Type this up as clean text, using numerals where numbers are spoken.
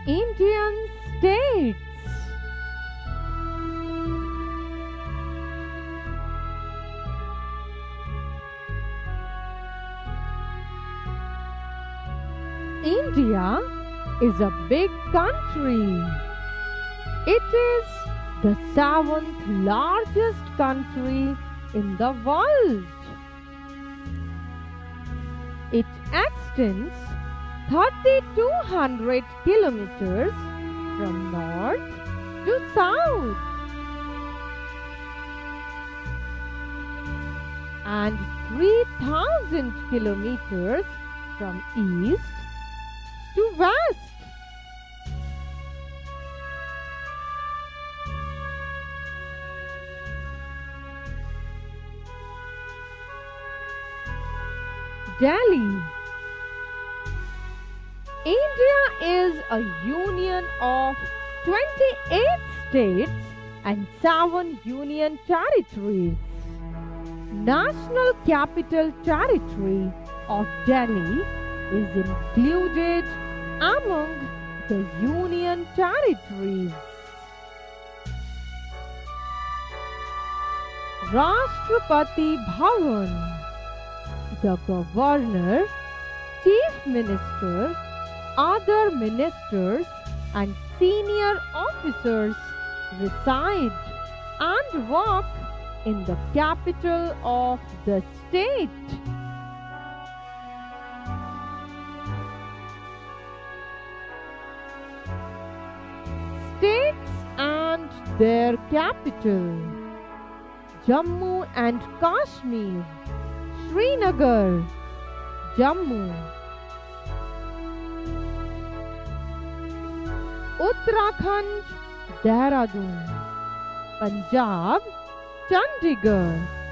Indian states. India is a big country. It is the seventh largest country in the world. It extends 3,200 kilometers from north to south and 3,000 kilometers from east to west. Delhi. India is a union of 28 states and 7 union territories. National Capital Territory of Delhi is included among the union territories. Rashtrapati Bhavan. The governor, chief minister, other ministers and senior officers reside and work in the capital of the state. States and their capital. Jammu and Kashmir, Srinagar, Jammu. Uttarakhand, Dehradun. Punjab, Chandigarh.